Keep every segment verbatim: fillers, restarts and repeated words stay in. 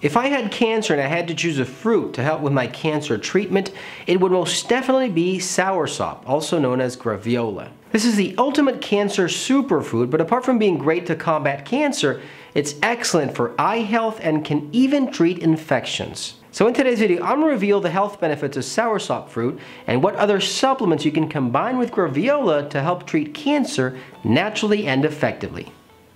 If I had cancer and I had to choose a fruit to help with my cancer treatment, it would most definitely be soursop, also known as graviola. This is the ultimate cancer superfood, but apart from being great to combat cancer, it's excellent for eye health and can even treat infections. So in today's video, I'm going to reveal the health benefits of soursop fruit and what other supplements you can combine with graviola to help treat cancer naturally and effectively.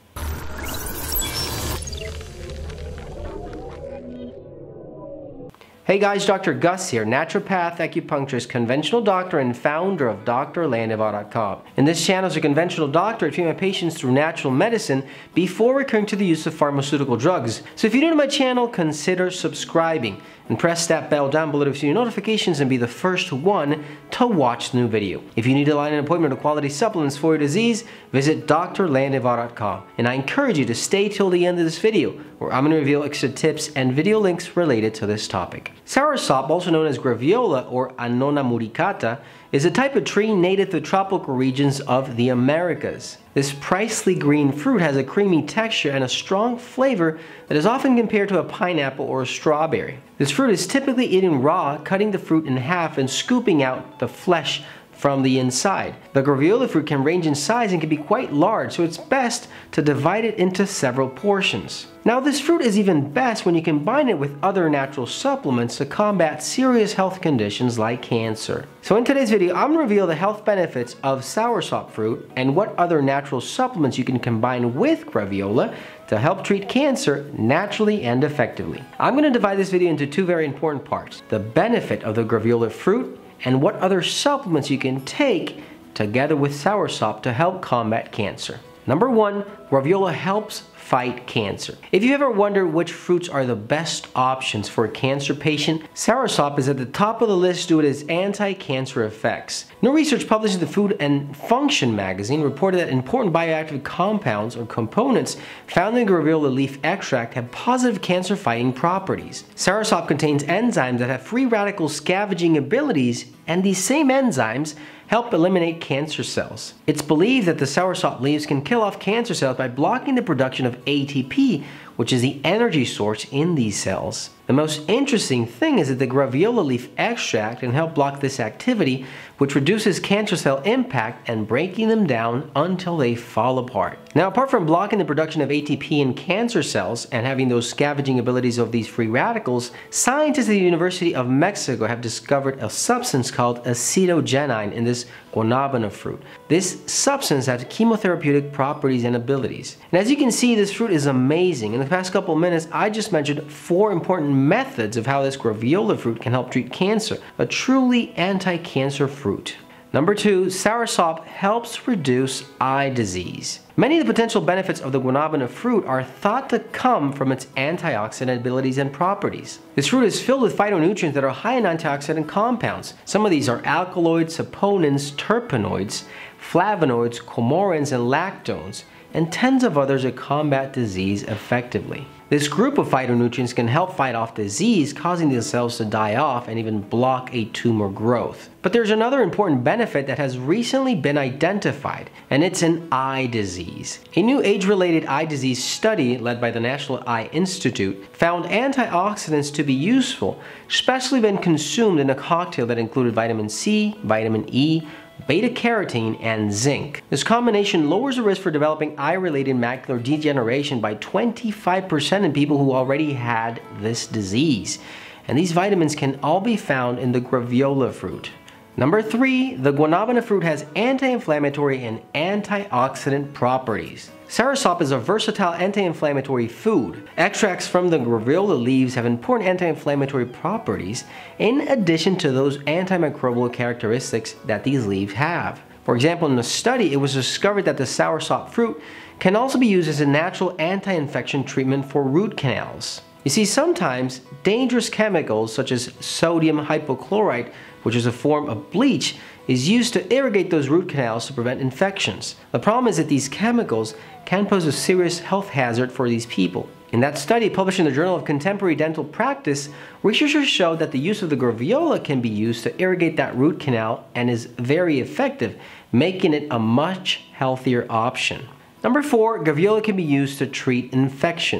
Hey guys, Doctor Gus here, naturopath, acupuncturist, conventional doctor, and founder of Dr Landivar dot com. In this channel, as a conventional doctor, I treat my patients through natural medicine before recurring to the use of pharmaceutical drugs. So if you're new to my channel, consider subscribing and press that bell down below to receive notifications and be the first one to watch the new video. If you need to line an appointment or quality supplements for your disease, visit Dr Landivar dot com. And I encourage you to stay till the end of this video, where I'm going to reveal extra tips and video links related to this topic. Soursop, also known as graviola or Annona muricata, is a type of tree native to tropical regions of the Americas. This pricely green fruit has a creamy texture and a strong flavor that is often compared to a pineapple or a strawberry. This fruit is typically eaten raw, cutting the fruit in half and scooping out the flesh from the inside. The graviola fruit can range in size and can be quite large, so it's best to divide it into several portions. Now, this fruit is even best when you combine it with other natural supplements to combat serious health conditions like cancer. So in today's video, I'm going to reveal the health benefits of soursop fruit and what other natural supplements you can combine with graviola to help treat cancer naturally and effectively. I'm going to divide this video into two very important parts: the benefit of the graviola fruit and what other supplements you can take together with soursop to help combat cancer. Number one, graviola helps fight cancer. If you ever wonder which fruits are the best options for a cancer patient, soursop is at the top of the list due to its anti-cancer effects. New research published in the Food and Function magazine reported that important bioactive compounds or components found in graviola leaf extract have positive cancer-fighting properties. Soursop contains enzymes that have free radical scavenging abilities, and these same enzymes help eliminate cancer cells. It's believed that the soursop leaves can kill off cancer cells by blocking the production of A T P, which is the energy source in these cells. The most interesting thing is that the graviola leaf extract can help block this activity, which reduces cancer cell impact and breaking them down until they fall apart. Now, apart from blocking the production of A T P in cancer cells and having those scavenging abilities of these free radicals, scientists at the University of Mexico have discovered a substance called acetogenine in this guanabana fruit. This substance has chemotherapeutic properties and abilities. And as you can see, this fruit is amazing. In the past couple of minutes, I just mentioned four important methods of how this graviola fruit can help treat cancer, a truly anti-cancer fruit. Number two, soursop helps reduce eye disease. Many of the potential benefits of the guanabana fruit are thought to come from its antioxidant abilities and properties. This fruit is filled with phytonutrients that are high in antioxidant compounds. Some of these are alkaloids, saponins, terpenoids, flavonoids, coumarins, and lactones, and tens of others that combat disease effectively. This group of phytonutrients can help fight off disease, causing the cells to die off and even block a tumor growth. But there's another important benefit that has recently been identified, and it's an eye disease. A new age-related eye disease study led by the National Eye Institute found antioxidants to be useful, especially when consumed in a cocktail that included vitamin C, vitamin E, beta-carotene, and zinc. This combination lowers the risk for developing eye-related macular degeneration by twenty-five percent in people who already had this disease. And these vitamins can all be found in the graviola fruit. Number three, the guanabana fruit has anti-inflammatory and antioxidant properties. Soursop is a versatile anti-inflammatory food. Extracts from the graviola leaves have important anti-inflammatory properties in addition to those antimicrobial characteristics that these leaves have. For example, in the study, it was discovered that the soursop fruit can also be used as a natural anti-infection treatment for root canals. You see, sometimes dangerous chemicals such as sodium hypochlorite, which is a form of bleach, is used to irrigate those root canals to prevent infections. The problem is that these chemicals can pose a serious health hazard for these people. In that study published in the Journal of Contemporary Dental Practice, researchers showed that the use of the graviola can be used to irrigate that root canal and is very effective, making it a much healthier option. Number four, graviola can be used to treat infections.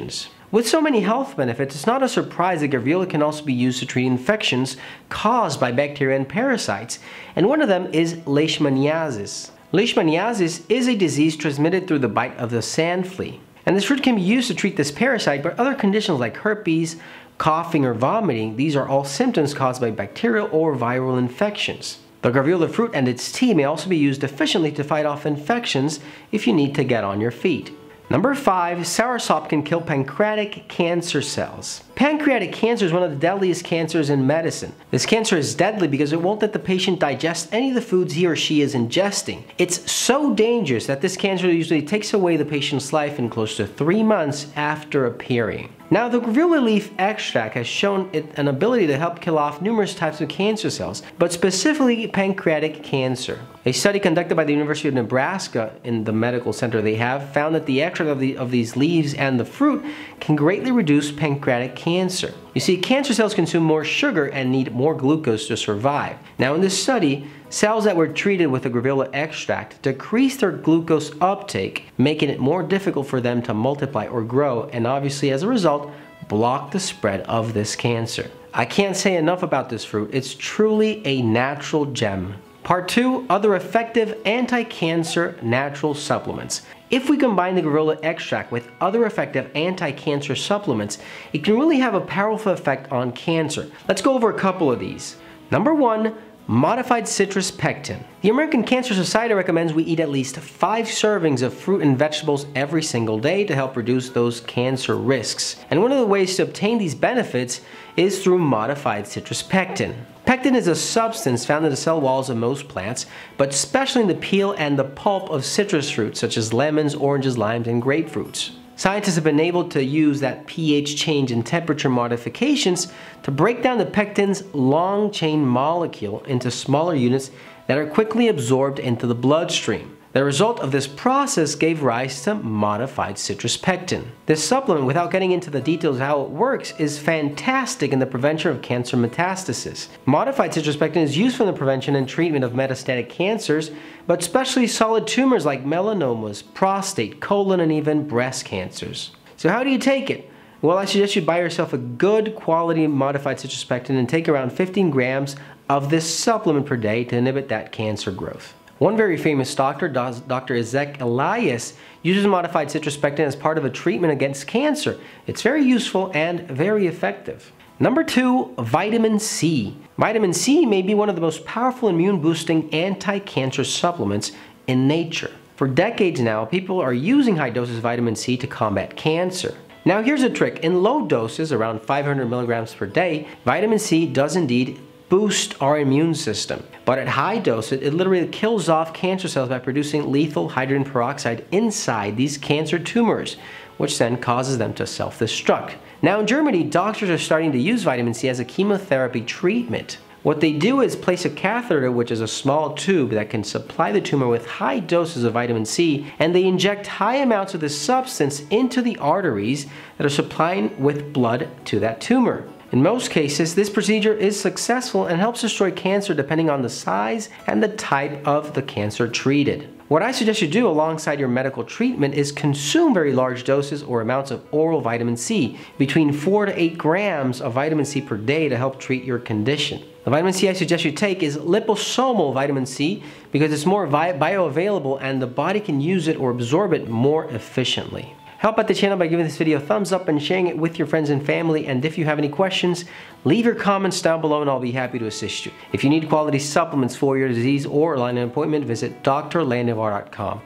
With so many health benefits, it's not a surprise that Gavrila can also be used to treat infections caused by bacteria and parasites, and one of them is leishmaniasis. Leishmaniasis is a disease transmitted through the bite of the sand flea, and this fruit can be used to treat this parasite, but other conditions like herpes, coughing, or vomiting, these are all symptoms caused by bacterial or viral infections. The Gavrila fruit and its tea may also be used efficiently to fight off infections if you need to get on your feet. Number five, soursop can kill pancreatic cancer cells. Pancreatic cancer is one of the deadliest cancers in medicine. This cancer is deadly because it won't let the patient digest any of the foods he or she is ingesting. It's so dangerous that this cancer usually takes away the patient's life in close to three months after appearing. Now, the Gavrila leaf extract has shown it an ability to help kill off numerous types of cancer cells, but specifically pancreatic cancer. A study conducted by the University of Nebraska in the medical center they have found that the extract of, the, of these leaves and the fruit can greatly reduce pancreatic cancer. You see, cancer cells consume more sugar and need more glucose to survive. Now, in this study, cells that were treated with the Gavrila extract decreased their glucose uptake, making it more difficult for them to multiply or grow, and obviously as a result, block the spread of this cancer. I can't say enough about this fruit. It's truly a natural gem. Part two, other effective anti-cancer natural supplements. If we combine the Gavrila extract with other effective anti-cancer supplements, it can really have a powerful effect on cancer. Let's go over a couple of these. Number one, modified citrus pectin. The American Cancer Society recommends we eat at least five servings of fruit and vegetables every single day to help reduce those cancer risks. And one of the ways to obtain these benefits is through modified citrus pectin. Pectin is a substance found in the cell walls of most plants, but especially in the peel and the pulp of citrus fruits such as lemons, oranges, limes, and grapefruits. Scientists have been able to use that pH change and temperature modifications to break down the pectin's long-chain molecule into smaller units that are quickly absorbed into the bloodstream. The result of this process gave rise to modified citrus pectin. This supplement, without getting into the details of how it works, is fantastic in the prevention of cancer metastasis. Modified citrus pectin is used for the prevention and treatment of metastatic cancers, but especially solid tumors like melanomas, prostate, colon, and even breast cancers. So how do you take it? Well, I suggest you buy yourself a good quality modified citrus pectin and take around fifteen grams of this supplement per day to inhibit that cancer growth. One very famous doctor, Doctor Ezek Elias, uses modified citrus pectin as part of a treatment against cancer. It's very useful and very effective. Number two, vitamin C. Vitamin C may be one of the most powerful immune-boosting anti-cancer supplements in nature. For decades now, people are using high doses of vitamin C to combat cancer. Now here's a trick. In low doses, around five hundred milligrams per day, vitamin C does indeed boost our immune system. But at high doses, it literally kills off cancer cells by producing lethal hydrogen peroxide inside these cancer tumors, which then causes them to self-destruct. Now in Germany, doctors are starting to use vitamin C as a chemotherapy treatment. What they do is place a catheter, which is a small tube that can supply the tumor with high doses of vitamin C, and they inject high amounts of this substance into the arteries that are supplying with blood to that tumor. In most cases, this procedure is successful and helps destroy cancer depending on the size and the type of the cancer treated. What I suggest you do alongside your medical treatment is consume very large doses or amounts of oral vitamin C, between four to eight grams of vitamin C per day to help treat your condition. The vitamin C I suggest you take is liposomal vitamin C because it's more bioavailable and the body can use it or absorb it more efficiently. Help out the channel by giving this video a thumbs up and sharing it with your friends and family. And if you have any questions, leave your comments down below and I'll be happy to assist you. If you need quality supplements for your disease or line an appointment, visit D R Landivar dot com.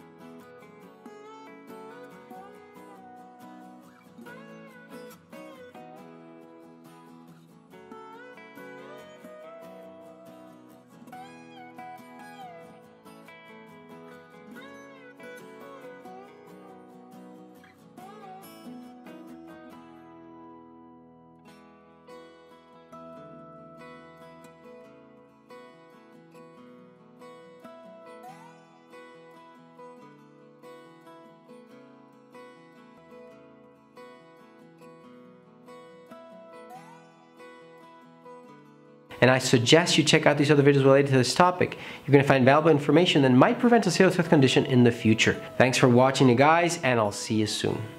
And I suggest you check out these other videos related to this topic. You're going to find valuable information that might prevent a serious health condition in the future. Thanks for watching, you guys, and I'll see you soon.